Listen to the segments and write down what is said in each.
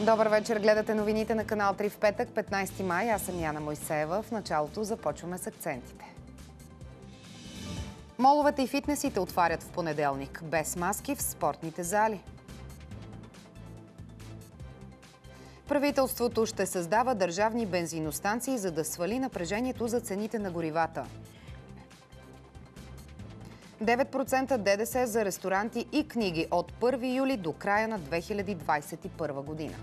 Добър вечер, гледате новините на канал 3 в петък, 15 май. Аз съм Яна Мойсеева. В началото започваме с акцентите. Моловете и фитнесите отварят в понеделник. Без маски в спортните зали. Правителството ще създава държавни бензиностанции, за да свали напрежението за цените на горивата. 9% ДДС за ресторанти и книги от 1 юли до края на 2021 година.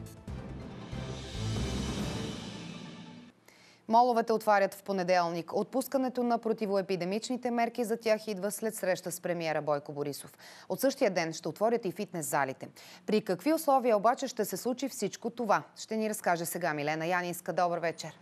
Моловете отварят в понеделник. Отпускането на противоепидемичните мерки за тях идва след среща с премиера Бойко Борисов. От същия ден ще отворят и фитнес залите. При какви условия обаче ще се случи всичко това? Ще ни разкаже сега Милена Янинска. Добър вечер!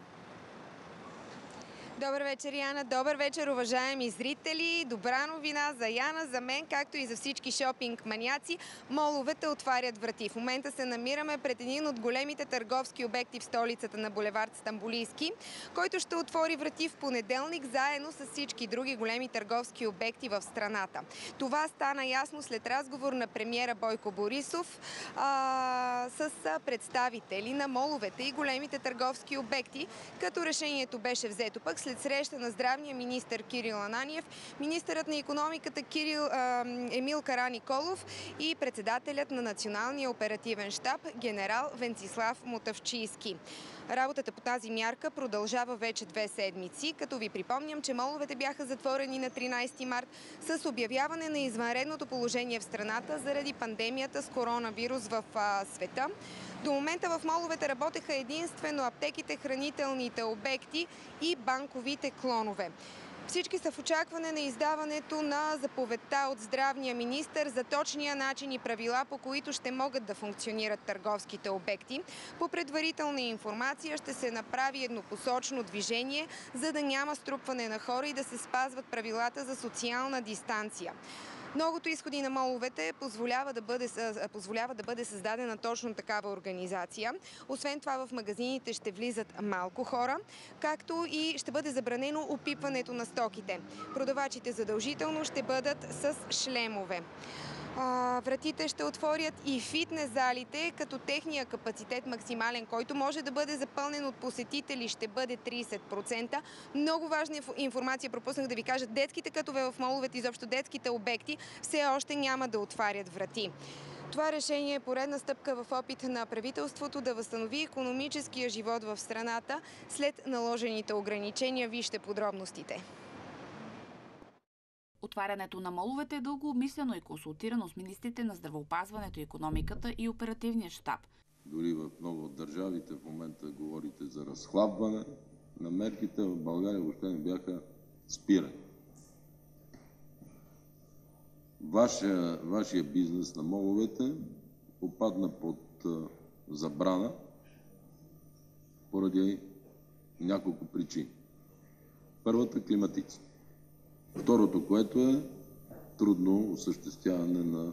Добър вечер, Яна. Добър вечер, уважаеми зрители. Добра новина за Яна, за мен, както и за всички шопинг маняци. Моловете отварят врати. В момента се намираме пред един от големите търговски обекти в столицата на булевард Стамболийски, който ще отвори врати в понеделник, заедно с всички други големи търговски обекти в страната. Това стана ясно след разговор на премиера Бойко Борисов с представители на моловете и големите търговски обекти, като решението беше взето пък след среща на здравния министър Кирил Ананиев, министърът на икономиката Емил Караниколов и председателят на Националния оперативен щаб генерал Венцислав Мотавчийски. Работата по тази мярка продължава вече 2 седмици, като ви припомням, че моловете бяха затворени на 13 март с обявяване на извънредното положение в страната заради пандемията с коронавирус в света. До момента в моловете работеха единствено аптеките, хранителните обекти и банковите клонове. Всички са в очакване на издаването на заповедта от здравния министър за точния начин и правила, по които ще могат да функционират търговските обекти. По предварителна информация ще се направи еднопосочно движение, за да няма струпване на хора и да се спазват правилата за социална дистанция. Многото изходи на моловете позволява да бъде създадена точно такава организация. Освен това в магазините ще влизат малко хора, както и ще бъде забранено опипването на стоките. Продавачите задължително ще бъдат с шлемове. Вратите ще отворят и фитнес залите, като техния капацитет максимален, който може да бъде запълнен от посетители, ще бъде 30%. Много важна информация пропуснах да ви кажа. Детските кътове в моловете, изобщо детските обекти, все още няма да отварят врати. Това решение е поредна стъпка в опит на правителството да възстанови икономическия живот в страната след наложените ограничения. Вижте подробностите. Отварянето на моловете е дълго обмислено и консултирано с министрите на здравеопазването, икономиката и оперативния щаб. Дори в много от държавите в момента говорите за разхлабване на мерките, в България въобще не бяха спирани. Вашия бизнес на моловете попадна под забрана поради няколко причини. Първата – климатици. Второто, което е трудно осъществяване на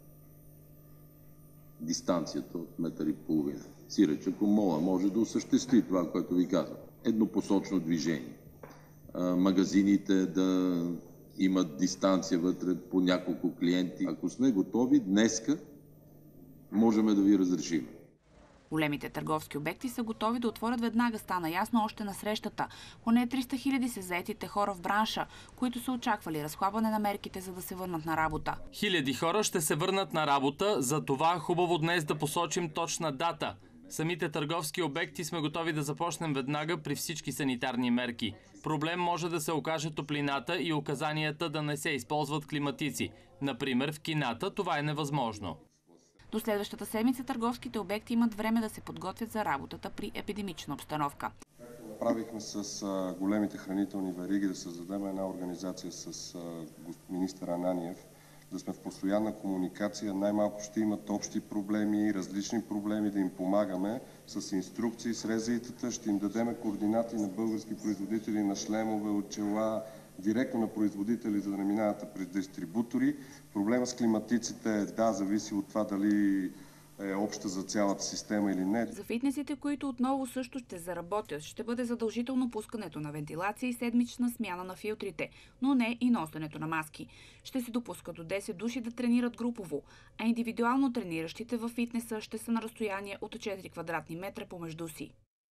дистанцията от 1,5 метра. Сиреч, ако мола може да осъществи това, което ви казвам. Еднопосочно движение. Магазините да имат дистанция вътре по няколко клиенти. Ако сме готови, днеска можем да ви разрешим. Големите търговски обекти са готови да отворят веднага, стана ясно още на срещата. Поне 300 000 са заетите хора в бранша, които са очаквали разхлабване на мерките, за да се върнат на работа. Хиляди хора ще се върнат на работа, за това хубаво днес да посочим точна дата. Самите търговски обекти сме готови да започнем веднага при всички санитарни мерки. Проблем може да се окаже топлината и указанията да не се използват климатици. Например, в кината това е невъзможно. До следващата седмица търговските обекти имат време да се подготвят за работата при епидемична обстановка. Правихме с големите хранителни вериги да създадем една организация с министър Ананиев, да сме в постоянна комуникация. Най-малко ще имат общи проблеми, различни проблеми, да им помагаме с инструкции, с РЗИ-тата. Ще им дадем координати на български производители на шлемове, очела, директно на производители, за да не минават през дистрибутори. Проблема с климатиците, да, зависи от това дали е обща за цялата система или не. За фитнесите, които отново също ще заработят, ще бъде задължително пускането на вентилация и седмична смяна на филтрите, но не и носенето на маски. Ще се допуска до 10 души да тренират групово, а индивидуално трениращите във фитнеса ще са на разстояние от 4 квадратни метра помежду си.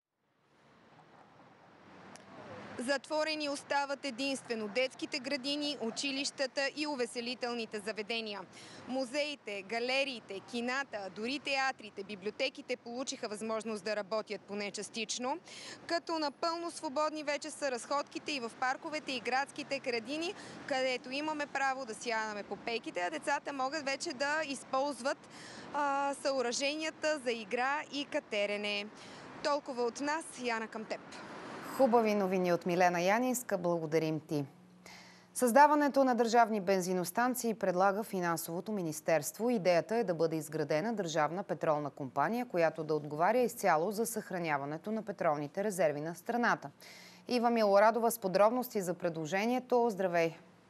Затворени остават единствено детските градини, училищата и увеселителните заведения. Музеите, галериите, кината, дори театрите, библиотеките получиха възможност да работят поне частично, като напълно свободни вече са разходките и в парковете и градските градини, където имаме право да сядаме по пейките, а децата могат вече да използват съоръженията за игра и катерене. Толкова от нас, Яна, към теб. Хубави новини от Милена Янинска. Благодарим ти. Създаването на държавни бензиностанции предлага Финансовото министерство. Идеята е да бъде изградена държавна петролна компания, която да отговаря изцяло за съхраняването на петролните резерви на страната. Ива Милорадова с подробности за предложението. Здравей!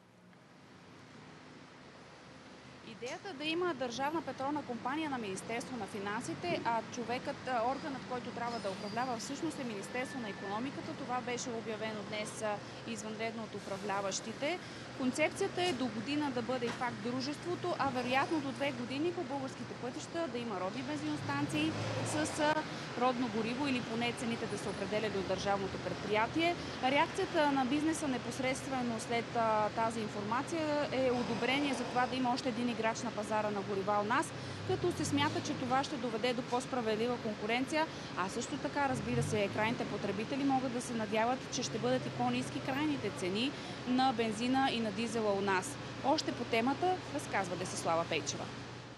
Идеята да има държавна петролна компания на Министерство на финансите, а органът, който трябва да управлява, всъщност е Министерство на икономиката. Това беше обявено днес извънредно от управляващите. Концепцията е до година да бъде факт дружеството, а вероятно до 2 години по българските пътища да има родни бензиностанции с родно гориво или поне цените да се определят от държавното предприятие. Реакцията на бизнеса непосредствено след тази информация е одобрение за това да има още един играч на пазара на горива у нас, като се смята, че това ще доведе до по-справедлива конкуренция, а също така, разбира се, крайните потребители могат да се надяват, че ще бъдат и по-ниски крайните цени на бензина и на дизела у нас. Още по темата разказва Десислава Пейчева.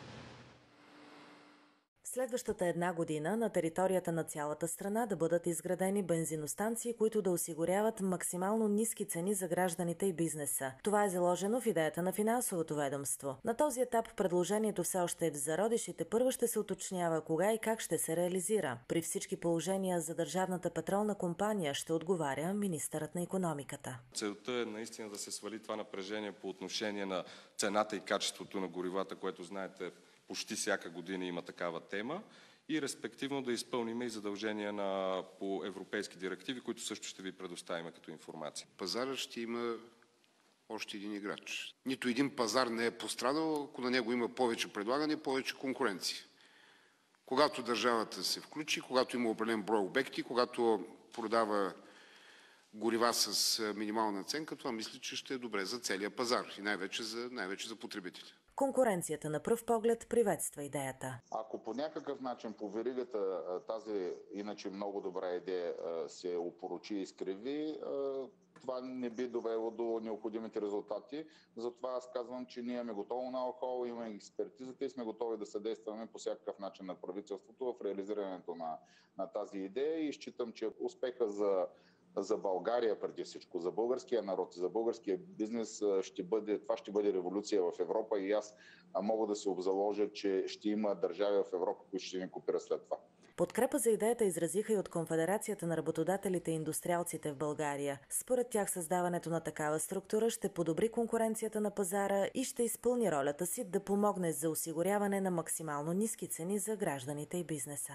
Следващата 1 година на територията на цялата страна да бъдат изградени бензиностанции, които да осигуряват максимално ниски цени за гражданите и бизнеса. Това е заложено в идеята на финансовото ведомство. На този етап предложението все още е в зародиш и тепърва ще се уточнява кога и как ще се реализира. При всички положения за държавната петролна компания ще отговаря министърът на икономиката. Целта е наистина да се свали това напрежение по отношение на цената и качеството на горивата, което знаете, почти всяка година има такава тема и респективно да изпълним и задължения по европейски директиви, които също ще ви предоставим като информация. Пазарът ще има още един играч. Нито един пазар не е пострадал, ако на него има повече предлагане и повече конкуренция. Когато държавата се включи, когато има определен брой обекти, когато продава горива с минимална оценка, това мисля, че ще е добре за целия пазар и най-вече за потребители. Конкуренцията на пръв поглед приветства идеята. Ако по някакъв начин по веригата тази иначе много добра идея се опорочи и изкриви, това не би довело до необходимите резултати. Затова аз казвам, че ние имаме готово ноу-хау, имаме експертизата и сме готови да съдействаме по всякакъв начин на правителството в реализирането на тази идея и считам, че успеха за България преди всичко, за българския народ и за българския бизнес това ще бъде революция в Европа и аз мога да се обзаложа, че ще има държави в Европа, които ще ни копират след това. Подкрепа за идеята изразиха и от Конфедерацията на работодателите и индустриалците в България. Според тях създаването на такава структура ще подобри конкуренцията на пазара и ще изпълни ролята си да помогне за осигуряване на максимално ниски цени за гражданите и бизнеса.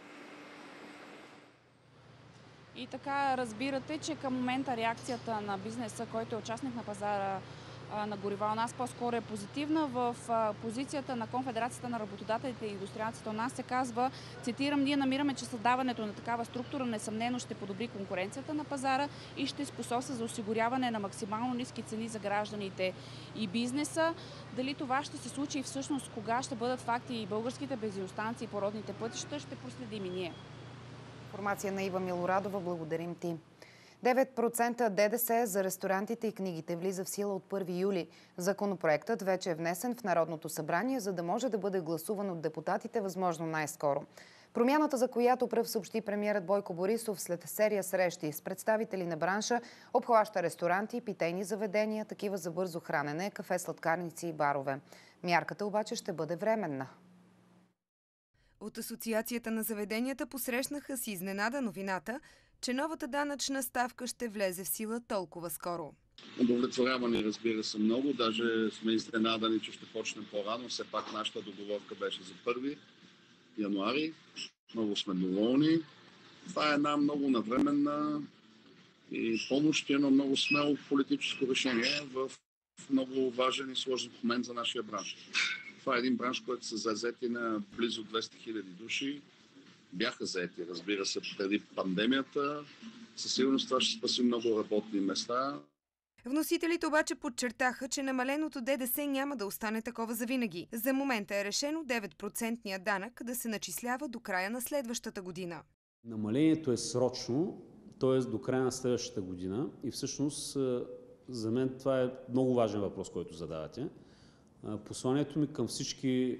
И така разбирате, че към момента реакцията на бизнеса, който е участник на пазара на горива у нас, по-скоро е позитивна. В позицията на Конфедерацията на работодателите и индустриалците у нас се казва, цитирам, ние намираме, че създаването на такава структура несъмнено ще подобри конкуренцията на пазара и ще способства за осигуряване на максимално ниски цени за гражданите и бизнеса. Дали това ще се случи и всъщност кога ще бъдат факти и българските бензиностанции по родните пътища, ще проследим и ние. Информация на Ива Милорадова. Благодарим ти. 9% ДДС за ресторантите и книгите влиза в сила от 1 юли. Законопроектът вече е внесен в Народното събрание, за да може да бъде гласуван от депутатите възможно най-скоро. Промяната, за която пръв съобщи премиерът Бойко Борисов след серия срещи с представители на бранша, обхваща ресторанти, питейни заведения, такива за бързо хранене, кафе, сладкарници и барове. Мярката обаче ще бъде временна. От Асоциацията на заведенията посрещнаха с изненада новината, че новата данъчна ставка ще влезе в сила толкова скоро. Удовлетворявани, разбира се, много. Даже сме изненадани, че ще почнем по-рано. Все пак нашата договорка беше за 1 януари. Много сме доволни. Това е една много навременна и помощ и едно много смело политическо решение в много важен и сложен момент за нашия бранш. Това е един бранш, който са заети на близо 200 хиляди души. Бяха заети, разбира се, преди пандемията. Със сигурност това ще спаси много работни места. Вносителите обаче подчертаха, че намаленото ДДС няма да остане такова завинаги. За момента е решено 9% данък да се начислява до края на следващата година. Намалението е срочно, т.е. до края на следващата година и всъщност за мен това е много важен въпрос, който задавате. Посланието ми към всички,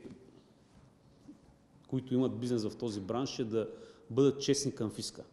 които имат бизнес в този бранш, е да бъдат честни към фиска.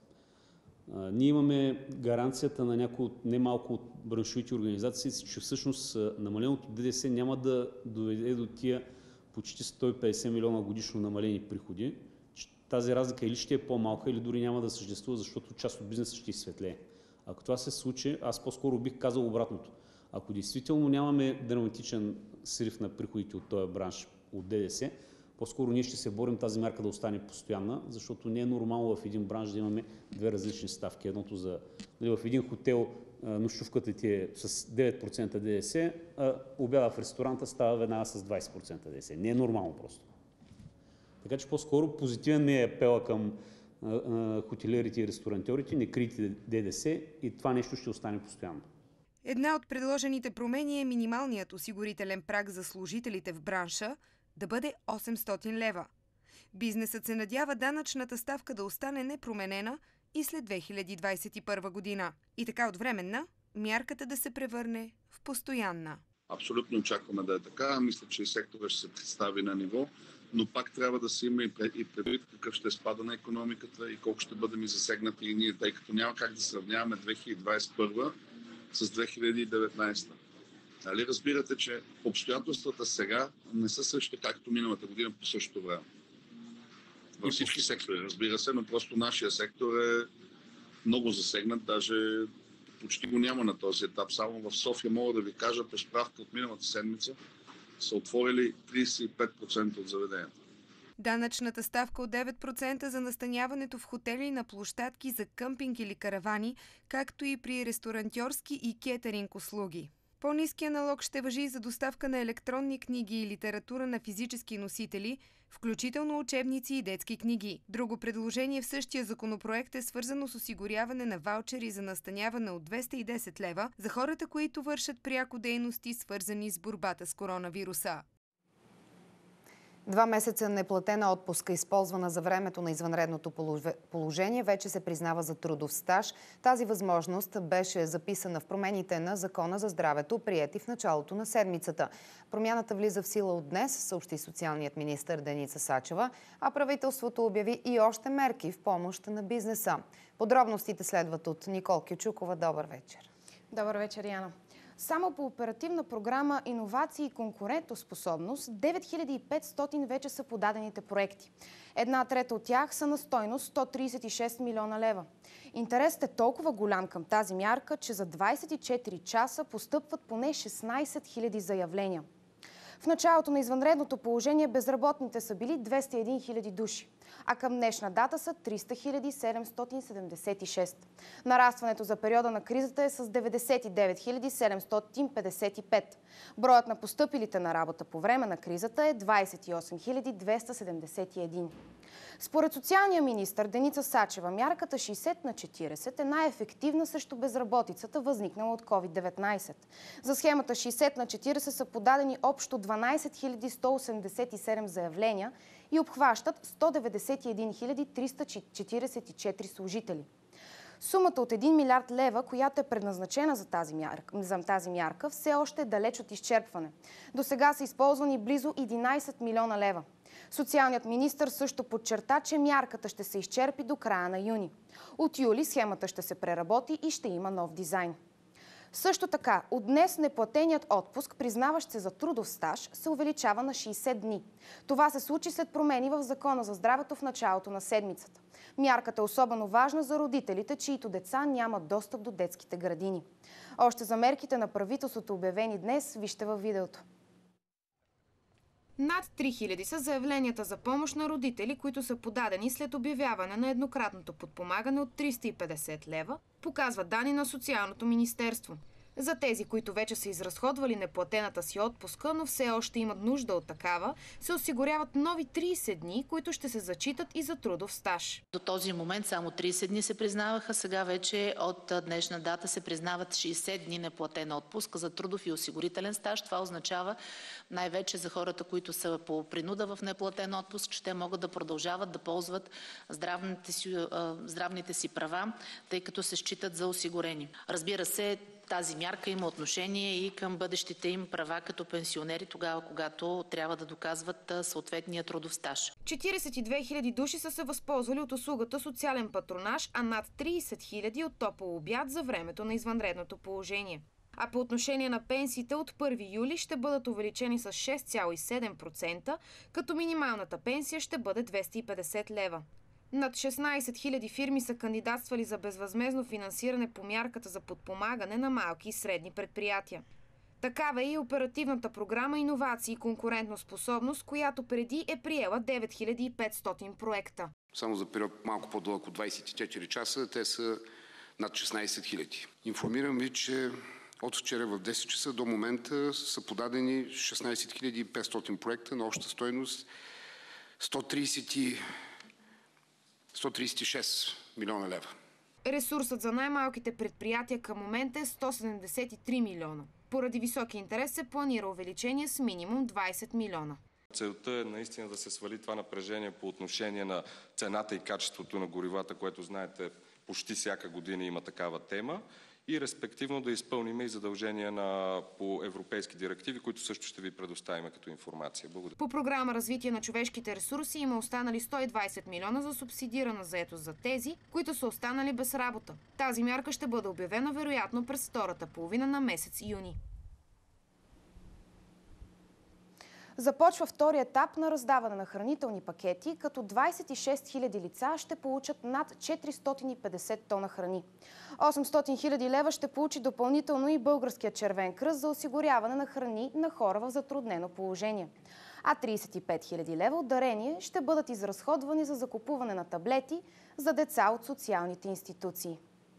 Ние имаме гаранцията на някои от немалко от браншовите организации, че всъщност намаленото ДДС няма да доведе до тия почти 150 милиона годишно намалени приходи. Тази разлика или ще е по-малка, или дори няма да съществува, защото част от бизнеса ще изсветлее. Ако това се случи, аз по-скоро бих казал обратното. Ако действително нямаме драматичен срив на приходите от този бранш от ДДС, по-скоро ние ще се борим тази мярка да остане постоянна, защото не е нормално в един бранш да имаме две различни ставки. Едното в един хотел нощувката ти е с 9% ДДС, а обяда в ресторанта става веднага с 20% ДДС. Не е нормално просто. Така че по-скоро позитивен ми е апела към хотелиерите и ресторантьорите, не крийте ДДС и това нещо ще остане постоянно. Една от предложените промени е минималният осигурителен праг за служителите в бранша да бъде 800 лева. Бизнесът се надява данъчната ставка да остане непроменена и след 2021 година. И така от временна, мярката да се превърне в постоянна. Абсолютно очакваме да е така. Мисля, че и сектора ще се представи на ниво, но пак трябва да се има и предвид какъв ще е спада на икономиката и колко ще бъдем и засегнати и ние, тъй като няма как да сравняваме 2021 с 2019. Нали разбирате, че обстоятелствата сега не са същите, както миналата година по същото време. Във всички сектори, разбира се, но просто нашия сектор е много засегнат, даже почти го няма на този етап. Само в София мога да ви кажа, по справка от миналата седмица са отворили 35% от заведенията. Данъчната ставка от 9% за настаняването в хотели на площадки за къмпинг или каравани, както и при ресторантьорски и кетеринг услуги. По-ниският налог ще важи и за доставка на електронни книги и литература на физически носители, включително учебници и детски книги. Друго предложение в същия законопроект е свързано с осигуряване на ваучери за настаняване от 210 лева за хората, които вършат пряко дейности, свързани с борбата с коронавируса. 2 месеца неплатена отпуска, използвана за времето на извънредното положение, вече се признава за трудов стаж. Тази възможност беше записана в промените на Закона за здравето, приети в началото на седмицата. Промяната влиза в сила от днес, съобщи социалният министър Деница Сачева, а правителството обяви и още мерки в помощ на бизнеса. Подробностите следват от Никол Кючукова. Добър вечер. Добър вечер, Яна. Само по оперативна програма «Иновации и конкурентоспособност» 9500 вече са подадените проекти. 1/3 от тях са на стойност 136 милиона лева. Интересът е толкова голям към тази мярка, че за 24 часа постъпват поне 16 000 заявления. В началото на извънредното положение безработните са били 201 000 души, а към днешна дата са 300 776. Нарастването за периода на кризата е с 99 755. Броят на постъпилите на работа по време на кризата е 28 271. Според социалния министър Деница Сачева, мярката 60/40 е най-ефективна срещу безработицата, възникнала от COVID-19. За схемата 60/40 са подадени общо 12 187 заявления и обхващат 191 344 служители. Сумата от 1 милиард лева, която е предназначена за тази мярка, все още е далеч от изчерпване. До сега са използвани близо 11 милиона лева. Социалният министър също подчерта, че мярката ще се изчерпи до края на юни. От юли схемата ще се преработи и ще има нов дизайн. Също така, от днес неплатеният отпуск, признаващ се за трудов стаж, се увеличава на 60 дни. Това се случи след промени в Закона за здравето в началото на седмицата. Мярката е особено важна за родителите, чиито деца нямат достъп до детските градини. Още за мерките на правителството, обявени днес, вижте във видеото. Над 3000 са заявленията за помощ на родители, които са подадени след обявяване на еднократното подпомагане от 350 лева, показва данни на Социалното министерство. За тези, които вече са изразходвали неплатената си отпуска, но все още имат нужда от такава, се осигуряват нови 30 дни, които ще се зачитат и за трудов стаж. До този момент само 30 дни се признаваха, сега вече от днешна дата се признават 60 дни неплатена отпуска за трудов и осигурителен стаж. Това означава най-вече за хората, които са по принуда в неплатен отпуск, че те могат да продължават да ползват здравните си права, тъй като се считат за осигурени. Разбира се, тази мярка има отношение и към бъдещите им права като пенсионери, тогава когато трябва да доказват съответния трудов стаж. 42 000 души са се възползвали от услугата социален патронаж, а над 30 000 от топъл обяд за времето на извънредното положение. А по отношение на пенсиите от 1 юли ще бъдат увеличени с 6,7%, като минималната пенсия ще бъде 250 лева. Над 16 000 фирми са кандидатствали за безвъзмездно финансиране по мярката за подпомагане на малки и средни предприятия. Такава е и оперативната програма «Иновации и конкурентоспособност», която преди е приела 9500 проекта. Само за период малко по-дълъг от 24 часа те са над 16 000. Информирам ви, че от вчера в 10 часа до момента са подадени 16 500 проекта на обща стойност 136 милиона лева. Ресурсът за най-малките предприятия към момента е 173 милиона. Поради високи интерес се планира увеличение с минимум 20 милиона. Целта е наистина да се свали това напрежение по отношение на цената и качеството на горивата, което знаете, почти всяка година има такава тема, и респективно да изпълним и задължения по европейски директиви, които също ще ви предоставим като информация. Благодаря. По програма «Развитие на човешките ресурси» има останали 120 милиона за субсидирана заетост за тези, които са останали без работа. Тази мярка ще бъде обявена вероятно през втората половина на месец юни. Започва втори етап на раздаване на хранителни пакети, като 26 000 лица ще получат над 450 тона храни. 800 000 лева ще получи допълнително и Българският червен кръст за осигуряване на храни на хора в затруднено положение. А 35 000 лева от дарение ще бъдат изразходвани за закупуване на таблети за деца от социалните институции.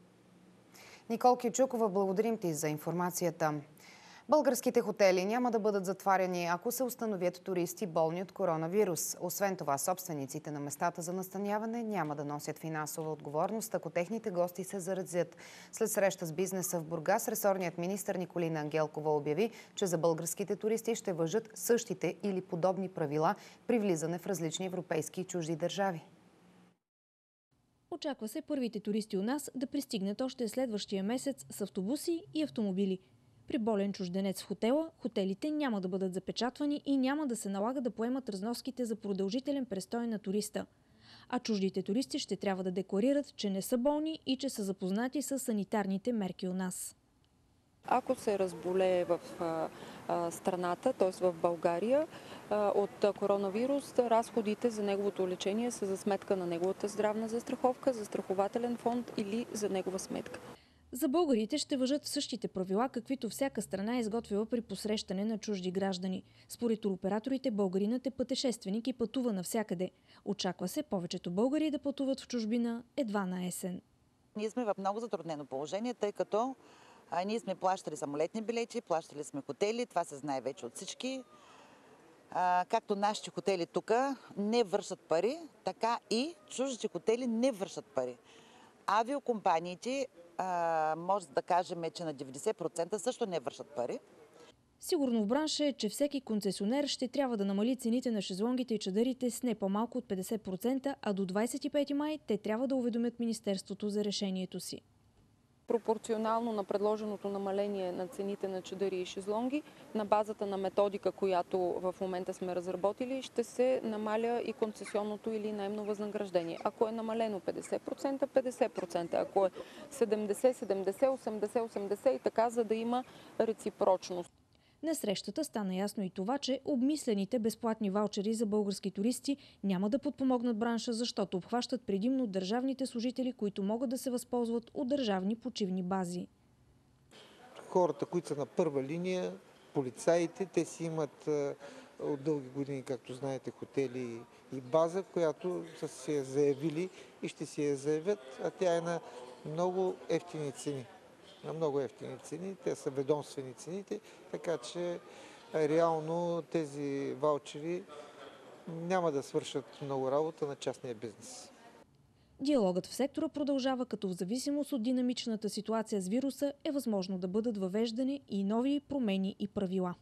Никол Кючукова, благодарим ти за информацията. Българските хотели няма да бъдат затваряни, ако се установят туристи болни от коронавирус. Освен това, собствениците на местата за настаняване няма да носят финансова отговорност, ако техните гости се заразят. След среща с бизнеса в Бургас, ресорният министър Николина Ангелкова обяви, че за българските туристи ще важат същите или подобни правила при влизане в различни европейски и чужди държави. Очаква се първите туристи у нас да пристигнат още следващия месец с автобуси и автомобили. При болен чужденец в хотела, хотелите няма да бъдат запечатвани и няма да се налага да поемат разноските за продължителен престой на туриста. А чуждите туристи ще трябва да декларират, че не са болни и че са запознати с санитарните мерки у нас. Ако се разболее в страната, т.е. в България, от коронавирус, разходите за неговото лечение са за сметка на неговата здравна застраховка, застрахователен фонд или за негова сметка. За българите ще важат същите правила, каквито всяка страна е изготвила при посрещане на чужди граждани. Според туроператорите, българинът е пътешественик и пътува навсякъде. Очаква се повечето българи да пътуват в чужбина едва на есен. Ние сме в много затруднено положение, тъй като ние сме плащали самолетни билети, плащали сме хотели, това се знае вече от всички. Както нашите хотели тук не вършат пари, така и чуждите хотели не вършат пари. Авиокомпаниите, може да кажем, че на 90% също не вършат пари. Сигурно в бранша е, че всеки концесионер ще трябва да намали цените на шезлонгите и чадърите с не по-малко от 50%, а до 25 май те трябва да уведомят Министерството за решението си. Пропорционално на предложеното намаление на цените на чадъри и шезлонги, на базата на методика, която в момента сме разработили, ще се намаля и концесионното или наемно възнаграждение. Ако е намалено 50%, 50%. Ако е 70, 70, 80, 80 и така, за да има реципрочност. На срещата стана ясно и това, че обмислените безплатни ваучери за български туристи няма да подпомогнат бранша, защото обхващат предимно държавните служители, които могат да се възползват от държавни почивни бази. Хората, които са на първа линия, полицаите, те си имат от дълги години, както знаете, хотели и база, която са си я заявили и ще си я заявят, а тя е на много ефтини цени. На много ефтини цени, те са ведомствени цените, така че реално тези ваучери няма да свършат много работа на частния бизнес. Диалогът в сектора продължава, като в зависимост от динамичната ситуация с вируса е възможно да бъдат въвеждани и нови промени и правила.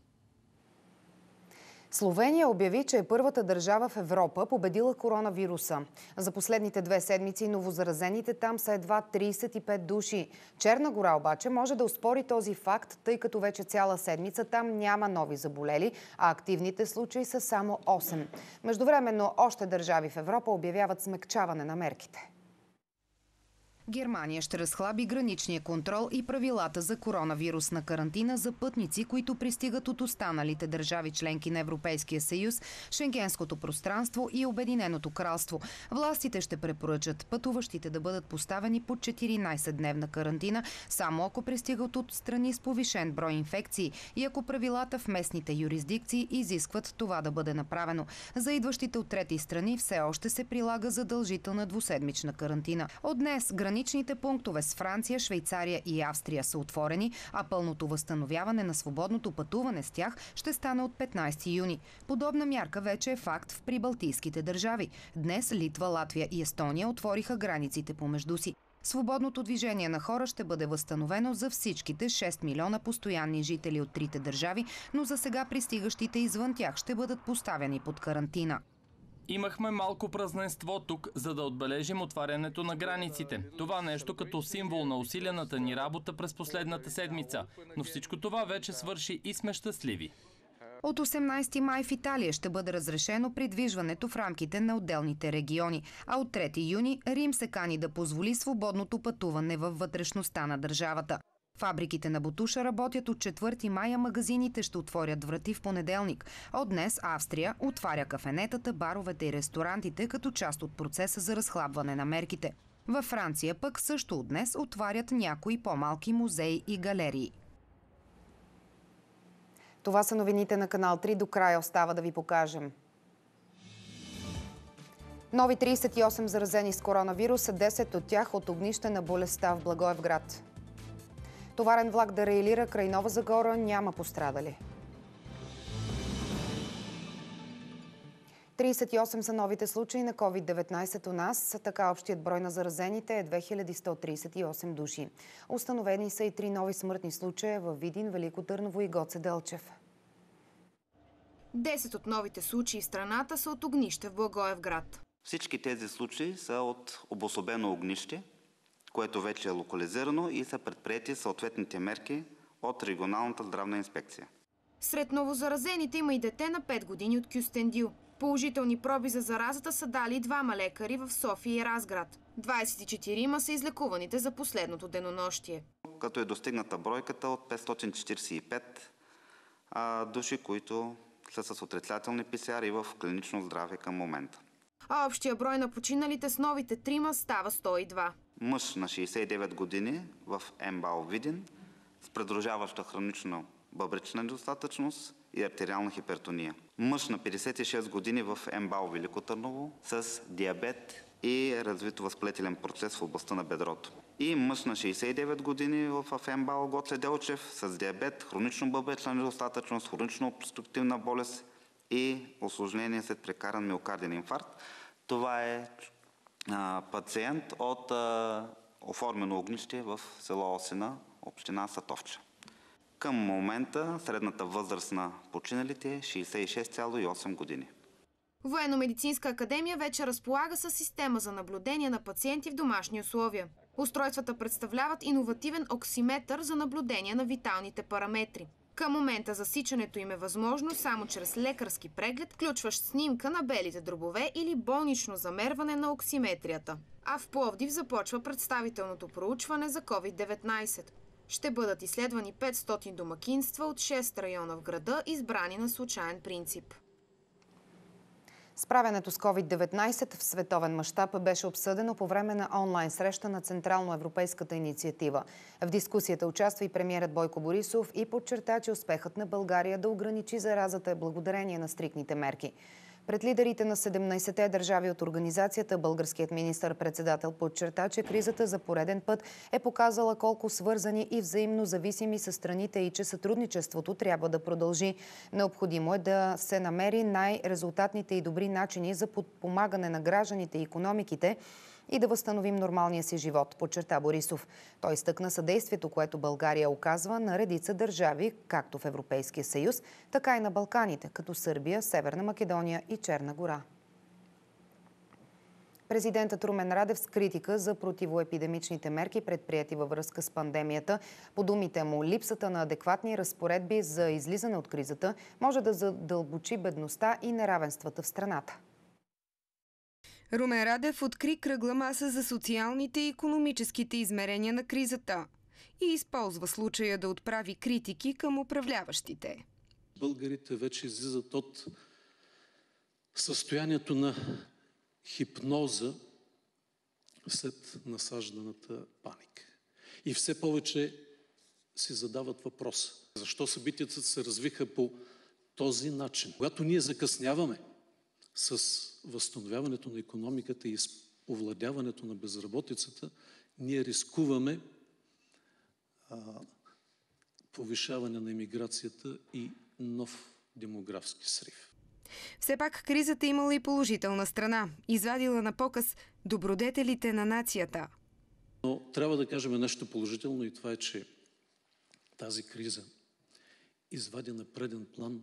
Словения обяви, че е първата държава в Европа победила коронавируса. За последните 2 седмици новозаразените там са едва 35 души. Черна гора обаче може да оспори този факт, тъй като вече цяла седмица там няма нови заболели, а активните случаи са само 8. Междувременно още държави в Европа обявяват смекчаване на мерките. Германия ще разхлаби граничния контрол и правилата за коронавирусна карантина за пътници, които пристигат от останалите държави членки на Европейския съюз, Шенгенското пространство и Обединеното кралство. Властите ще препоръчат пътуващите да бъдат поставени под 14-дневна карантина, само ако пристигат от страни с повишен брой инфекции и ако правилата в местните юрисдикции изискват това да бъде направено. За идващите от трети страни все още се прилага задължителна двуседмична карантина. От днес граничните пунктове с Франция, Швейцария и Австрия са отворени, а пълното възстановяване на свободното пътуване с тях ще стане от 15 юни. Подобна мярка вече е факт в прибалтийските държави. Днес Литва, Латвия и Естония отвориха границите помежду си. Свободното движение на хора ще бъде възстановено за всичките 6 милиона постоянни жители от трите държави, но за сега пристигащите извън тях ще бъдат поставени под карантина. Имахме малко празненство тук, за да отбележим отварянето на границите. Това нещо като символ на усилената ни работа през последната седмица. Но всичко това вече свърши и сме щастливи. От 18 май в Италия ще бъде разрешено придвижването в рамките на отделните региони, а от 3 юни Рим се кани да позволи свободното пътуване във вътрешността на държавата. Фабриките на ботуша работят от 4 май, а магазините ще отворят врати в понеделник. От днес Австрия отваря кафенетата, баровете и ресторантите като част от процеса за разхлабване на мерките. Във Франция пък също от днес отварят някои по-малки музеи и галерии. Това са новините на Канал 3. До края остава да ви покажем. Нови 38 заразени с коронавируса, 10 от тях от огнище на болестта в Благоевград. Товарен влак дерейлира край Нова Загора, няма пострадали. 38 са новите случаи на COVID-19 у нас. Така общият брой на заразените е 2138 души. Установени са и 3 нови смъртни случая във Видин, Велико Търново и Гоце Делчев. 10 от новите случаи в страната са от огнище в Благоевград. Всички тези случаи са от обособено огнище, което вече е локализирано и са предприети съответните мерки от регионалната здравна инспекция. Сред новозаразените има и дете на 5 години от Кюстендил. Положителни проби за заразата са дали 2 лекари в София и Разград. 24 са излекуваните за последното денонощие. Като е достигната бройката от 545 души, които са с отрицателни ПСР и в клинично здраве към момента. А общия брой на починалите с новите 3 става 102. Мъж на 69 години в МБАЛ Видин с придружаваща хронична бъбречна недостатъчност и артериална хипертония. Мъж на 56 години в МБАЛ Велико Търново с диабет и развито възпалителен процес в областта на бедрото. И мъж на 69 години в МБАЛ Гоце Делчев с диабет, хронично бъбречна недостатъчност, хронично обструктивна болест и осложнение след прекаран миокарден инфаркт. Това е пациент от оформено огнище в село Осина, община Сатовча. Към момента средната възраст на починалите е 66,8 години. Военно-медицинска академия вече разполага с система за наблюдение на пациенти в домашни условия. Устройствата представляват иновативен оксиметър за наблюдение на виталните параметри. Към момента засичането им е възможно само чрез лекарски преглед, включващ снимка на белите дробове или болнично замерване на оксиметрията. А в Пловдив започва представителното проучване за COVID-19. Ще бъдат изследвани 500 домакинства от 6 района в града, избрани на случайен принцип. Справянето с COVID-19 в световен мащаб беше обсъдено по време на онлайн среща на Централно-европейската инициатива. В дискусията участва и премиерът Бойко Борисов и подчерта, че успехът на България да ограничи заразата е благодарение на стриктните мерки. Пред лидерите на 17-те държави от организацията, българският министър-председател подчерта, че кризата за пореден път е показала колко свързани и взаимно зависими са страните и че сътрудничеството трябва да продължи. Необходимо е да се намери най-резултатните и добри начини за подпомагане на гражданите и икономиките и да възстановим нормалния си живот, подчерта Борисов. Той изтъкна съдействието, което България оказва на редица държави, както в Европейския съюз, така и на Балканите, като Сърбия, Северна Македония и Черна гора. Президентът Румен Радев с критика за противоепидемичните мерки, предприети във връзка с пандемията. По думите му, липсата на адекватни разпоредби за излизане от кризата може да задълбочи бедността и неравенствата в страната. Румен Радев откри кръгла маса за социалните и икономическите измерения на кризата и използва случая да отправи критики към управляващите. Българите вече излизат от състоянието на хипноза след насажданата паника. И все повече си задават въпроса. Защо събитията се развиха по този начин? Когато ние закъсняваме с възстановяването на икономиката и с овладяването на безработицата, ние рискуваме повишаване на емиграцията и нов демографски срив. Все пак кризата имала и положителна страна. Извадила на показ добродетелите на нацията. Но трябва да кажем нещо положително и това е, че тази криза извади на преден план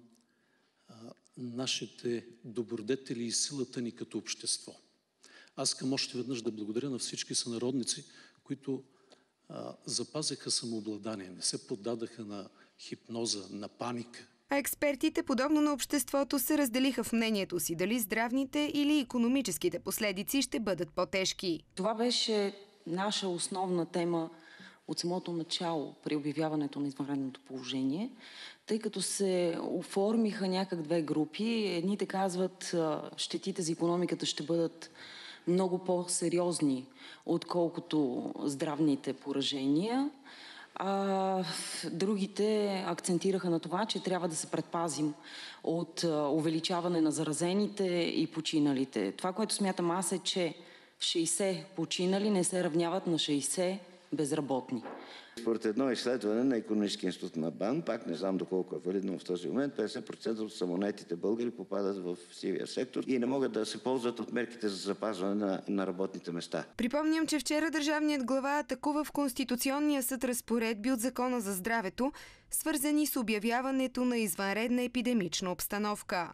нашите добродетели и силата ни като общество. Аз искам още веднъж да благодаря на всички сънародници, които запазиха самообладание, не се поддадаха на хипноза, на паника. А експертите, подобно на обществото, се разделиха в мнението си дали здравните или икономическите последици ще бъдат по-тежки. Това беше наша основна тема от самото начало при обявяването на извънредното положение, тъй като се оформиха някак две групи. Едните казват, щетите за икономиката ще бъдат много по-сериозни, отколкото здравните поражения. А другите акцентираха на това, че трябва да се предпазим от увеличаване на заразените и починалите. Това, което смятам аз е, че 60 починали не се равняват на 60 безработни. Според едно изследване на Икономическия институт на БАН, пак не знам доколко е валидно в този момент, 50% от самонаетите българи попадат в сивия сектор и не могат да се ползват от мерките за запазване на работните места. Припомням, че вчера държавният глава атакува в Конституционния съд разпоредби от Закона за здравето, свързани с обявяването на извънредна епидемична обстановка.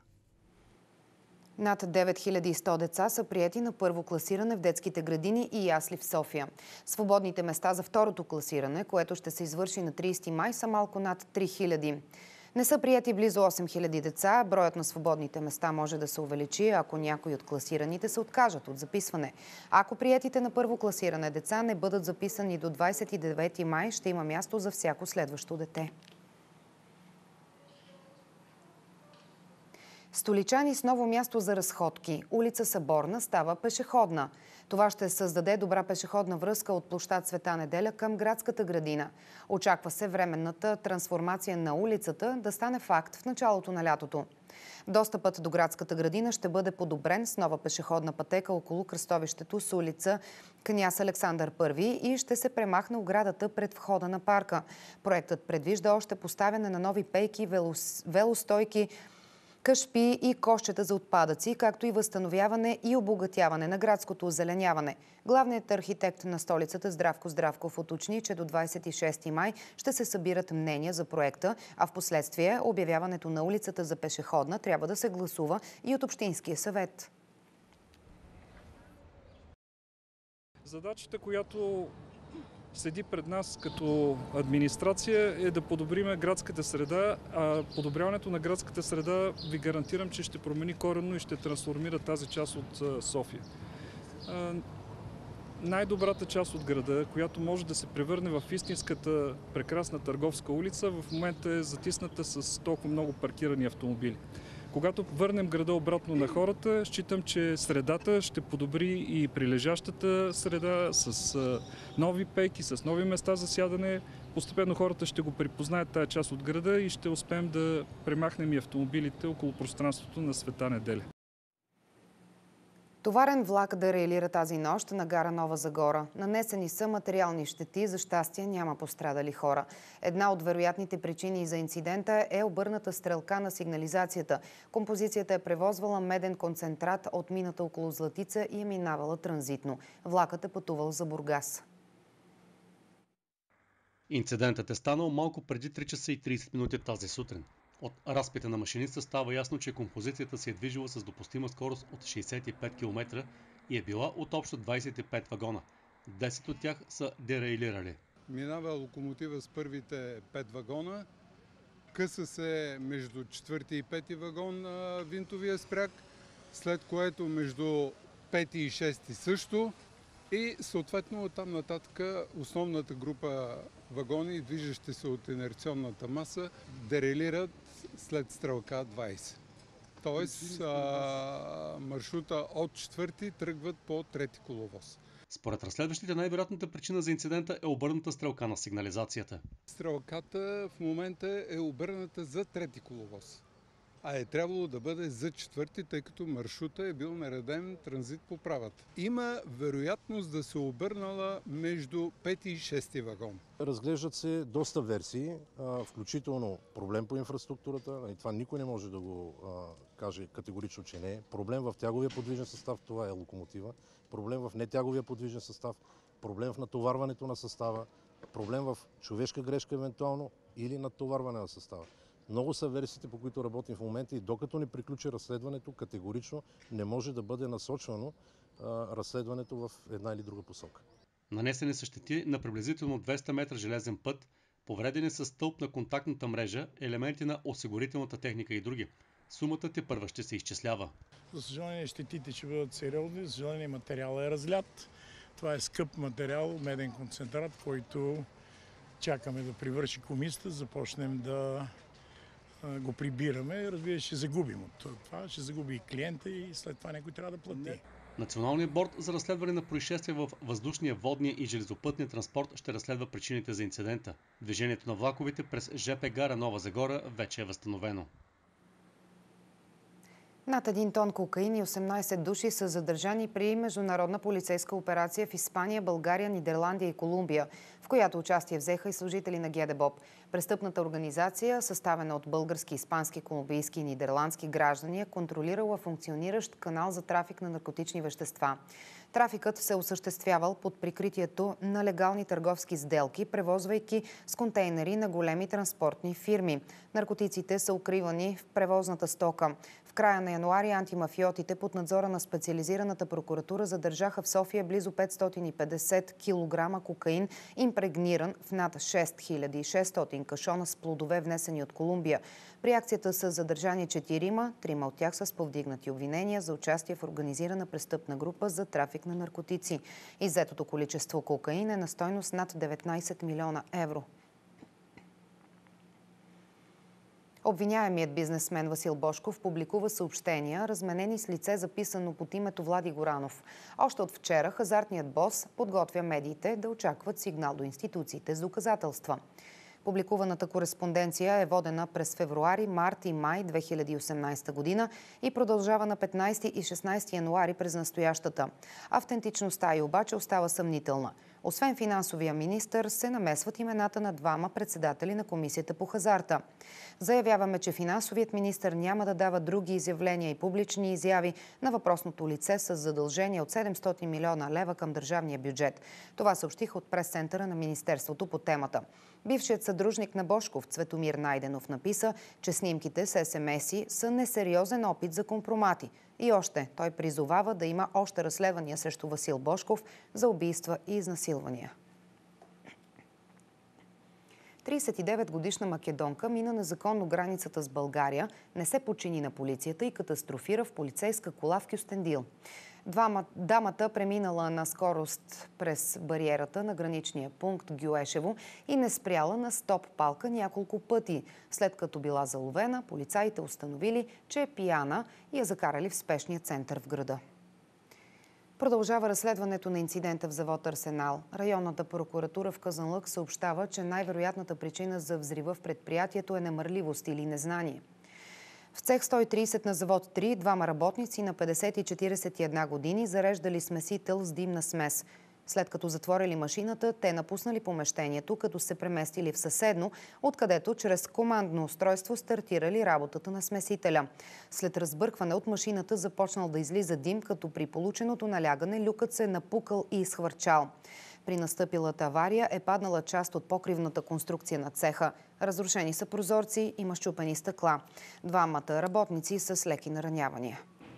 Над 9100 деца са приети на първо класиране в детските градини и ясли в София. Свободните места за второто класиране, което ще се извърши на 30 май, са малко над 3000. Не са приети близо 8000 деца. Броят на свободните места може да се увеличи, ако някои от класираните се откажат от записване. Ако приетите на първо класиране деца не бъдат записани до 29 май, ще има място за всяко следващо дете. Столичани с ново място за разходки. Улица Съборна става пешеходна. Това ще създаде добра пешеходна връзка от площад Света Неделя към градската градина. Очаква се временната трансформация на улицата да стане факт в началото на лятото. Достъпът до градската градина ще бъде подобрен с нова пешеходна пътека около кръстовището с улица Княз Александър I и ще се премахне оградата пред входа на парка. Проектът предвижда още поставяне на нови пейки, велостойки, кашпи и кошчета за отпадъци, както и възстановяване и обогатяване на градското озеленяване. Главният архитект на столицата Здравко Здравков уточни, че до 26 май ще се събират мнения за проекта, а в последствие обявяването на улицата за пешеходна трябва да се гласува и от Общинския съвет. Задачата, която седи пред нас като администрация, е да подобриме градската среда, а подобряването на градската среда ви гарантирам, че ще промени коренно и ще трансформира тази част от София. Най-добрата част от града, която може да се превърне в истинската прекрасна търговска улица, в момента е затисната с толкова много паркирани автомобили. Когато върнем града обратно на хората, считам, че средата ще подобри и прилежащата среда с нови пейки, с нови места за сядане. Постепенно хората ще го припознаят тая част от града и ще успеем да премахнем и автомобилите около пространството на Света Неделя. Товарен влак дерайлира тази нощ на гара Нова Загора. Нанесени са материални щети, за щастие няма пострадали хора. Една от вероятните причини за инцидента е обърната стрелка на сигнализацията. Композицията е превозвала меден концентрат от мината около Златица и е минавала транзитно. Влакът е пътувал за Бургас. Инцидентът е станал малко преди 3 часа и 30 минути тази сутрин. От разпита на машиниста става ясно, че композицията се е движила с допустима скорост от 65 км и е била от общо 25 вагона. 10 от тях са дерейлирали. Минава локомотива с първите 5 вагона, къса се между 4 и 5 вагон винтовия спряг, след което между 5 и 6 също и съответно оттам нататък основната група вагони, движещи се от инерционната маса, дерейлират след стрелка 20. Тоест маршрута от 4-ти тръгват по 3-ти коловоз. Според разследващите, най-вероятната причина за инцидента е обърната стрелка на сигнализацията. Стрелката в момента е обърната за 3-ти коловоз, а е трябвало да бъде за 4-ти, тъй като маршрута е бил нареден транзит по правата. Има вероятност да се обърнала между 5 и 6 вагон. Разглеждат се доста версии, включително проблем по инфраструктурата. И това никой не може да го каже категорично, че не е. Проблем в тяговия подвижен състав, това е локомотива. Проблем в нетяговия подвижен състав, проблем в натоварването на състава, проблем в човешка грешка евентуално или натоварване на състава. Много са версиите, по които работим в момента и докато не приключи разследването, категорично не може да бъде насочвано разследването в една или друга посока. Нанесени са щети на приблизително 200 метра железен път, повредени са стълб на контактната мрежа, елементи на осигурителната техника и други. Сумата тепърва ще се изчислява. За съжаление, щетите ще бъдат сериозни, за съжаление материалът е разлят. Това е скъп материал, меден концентрат, който чакаме да привърши комисията, започнем да го прибираме. Разбира се, ще загубим от това, ще загуби и клиента и след това някой трябва да плати. Националният борд за разследване на происшествия в въздушния, водния и железопътния транспорт ще разследва причините за инцидента. Движението на влаковете през ЖП гара Нова Загора вече е възстановено. Над 1 тон кокаин и 18 души са задържани при международна полицейска операция в Испания, България, Нидерландия и Колумбия, в която участие взеха и служители на ГДБОП. Престъпната организация, съставена от български, испански, колумбийски и нидерландски граждани, е контролирала функциониращ канал за трафик на наркотични вещества. Трафикът се осъществявал под прикритието на легални търговски сделки, превозвайки с контейнери на големи транспортни фирми. Наркотиците са укривани в превозната стока. В края на януари антимафиотите под надзора на специализираната прокуратура задържаха в София близо 550 кг кокаин, импрегниран в над 6600 кашона с плодове, внесени от Колумбия. При акцията са задържани 4, 3 от тях са с повдигнати обвинения за участие в организирана престъпна група за трафик на наркотици. Иззетото количество кокаин е на стойност над 19 милиона евро. Обвиняемият бизнесмен Васил Божков публикува съобщения, разменени с лице, записано под името Влади Горанов. Още от вчера хазартният бос подготвя медиите да очакват сигнал до институциите с доказателства. Публикуваната кореспонденция е водена през февруари, март и май 2018 година и продължава на 15 и 16 януари през настоящата. Автентичността й обаче остава съмнителна. Освен финансовия министър, се намесват имената на 2 председатели на Комисията по хазарта. Заявяваме, че финансовият министър няма да дава други изявления и публични изяви на въпросното лице с задължение от 700 милиона лева към държавния бюджет. Това съобщиха от прес-центъра на Министерството по темата. Бившият съдружник на Божков Цветомир Найденов написа, че снимките с СМС-и са несериозен опит за компромати. И още, той призовава да има още разследвания срещу Васил Божков за убийства и изнасилвания. 39-годишна македонка мина незаконно границата с България, не се подчини на полицията и катастрофира в полицейска кола в Кюстендил. Дамата преминала на скорост през бариерата на граничния пункт Гюешево и не спряла на стоп палка няколко пъти. След като била заловена, полицаите установили, че е пияна и я закарали в спешния център в града. Продължава разследването на инцидента в завод Арсенал. Районната прокуратура в Казанлък съобщава, че най-вероятната причина за взрива в предприятието е немърливост или незнание. В цех 130 на завод 3 двама работници на 50 и 41 години зареждали смесител с димна смес. След като затворили машината, те напуснали помещението, като се преместили в съседно, откъдето чрез командно устройство стартирали работата на смесителя. След разбъркване от машината започнал да излиза дим, като при полученото налягане люкът се е напукал и изхвърчал. При настъпилата авария е паднала част от покривната конструкция на цеха. Разрушени са прозорци, има счупени стъкла. Двамата работници са с леки наранявания.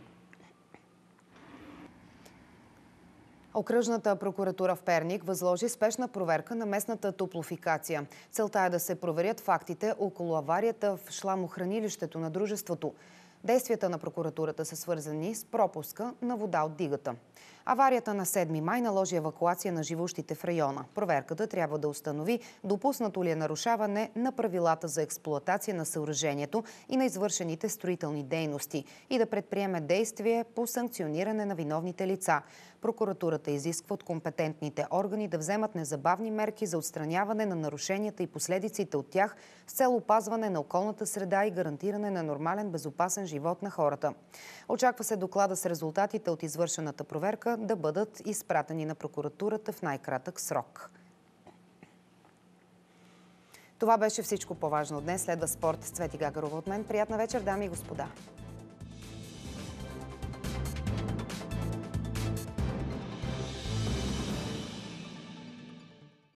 Окръжната прокуратура в Перник възложи спешна проверка на местната топлофикация. Целта е да се проверят фактите около аварията в шламохранилището на дружеството. Действията на прокуратурата са свързани с пропуска на вода от дигата. Аварията на 7 май наложи евакуация на живущите в района. Проверката трябва да установи допуснато ли е нарушаване на правилата за експлоатация на съоръжението и на извършените строителни дейности и да предприеме действие по санкциониране на виновните лица. Прокуратурата изисква от компетентните органи да вземат незабавни мерки за отстраняване на нарушенията и последиците от тях с цел опазване на околната среда и гарантиране на нормален, безопасен живот на хората. Очаква се доклада с резултатите от извършената проверка да бъдат изпратени на прокуратурата в най-кратък срок. Това беше всичко по-важно днес. Следва спорт с Цвети Гагарова от мен. Приятна вечер, дами и господа!